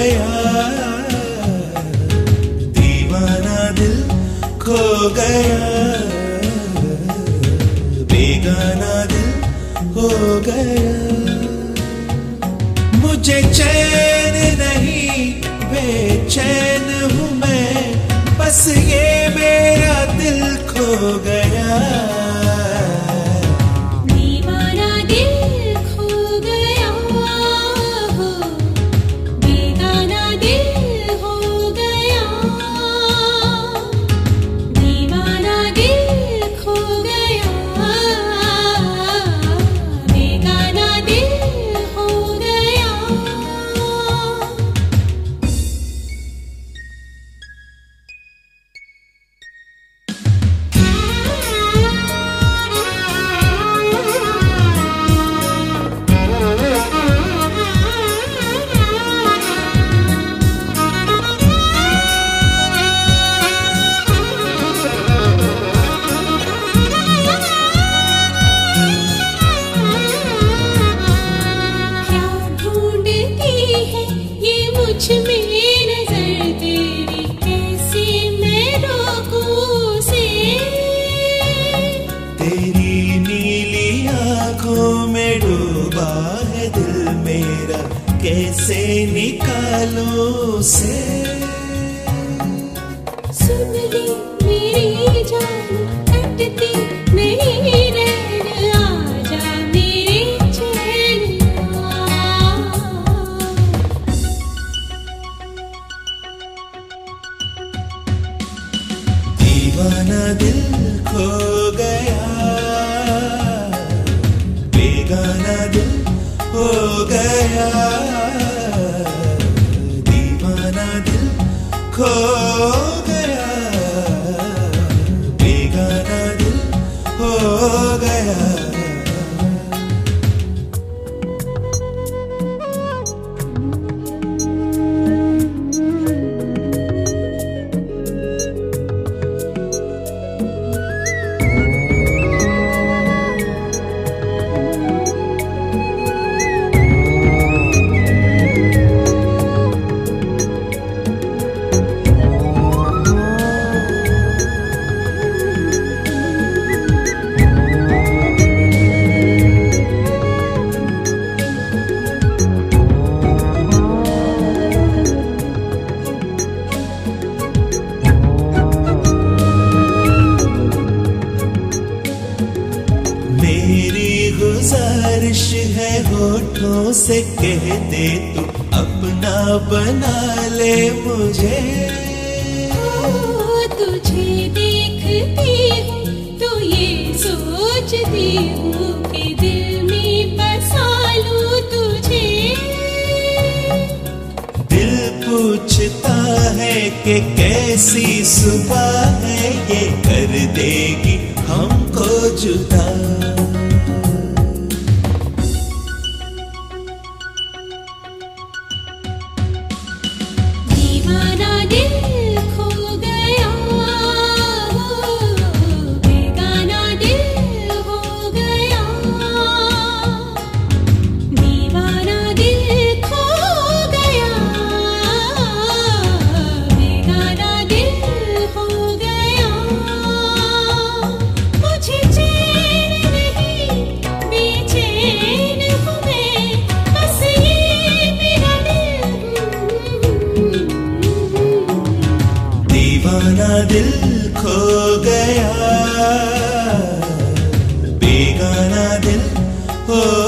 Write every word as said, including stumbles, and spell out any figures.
गया, दीवाना दिल खो गया, बेगाना दिल हो गया। मुझे चैन नहीं बेचैन हूँ मैं, बस ये मेरा दिल खो गया। दीवाना दिल खो गया हो, बेगाना दिल हो गया। दीवाना दिल खो गया, बेगाना दिल हो गया। मुझ में नजर तेरी कैसे मैं रोकूं उसे, तेरी नीली आंखों में डूबा है दिल मेरा, कैसे निकालूं उसे। सुन ले मेरी जान कटती नहीं रैन, आजा मेरे चैन आ। दीवाना दिल खो गया, बेगाना दिल हो गया, दीवाना दिल खो गया, बेगाना दिल हो गया। गुजारिश है होठों से कह दे तू अपना बना ले मुझे। ओ तुझे देखती हूँ तो ये सोचती हूँ कि दिल में बसा लूं तुझे। दिल पूछता है कि कैसी सुबह है, ये कर देगी हमको जुदा। दीवाना दिल खो गया, बेगाना दिल हो गया। दीवाना दिल खो गया, बेगाना दिल हो गया। मुझे चैन नहीं बेचैन हूँ मैं, बस ये मेरा दिल। दीवाना दिल खो गया, बेगाना दिल हो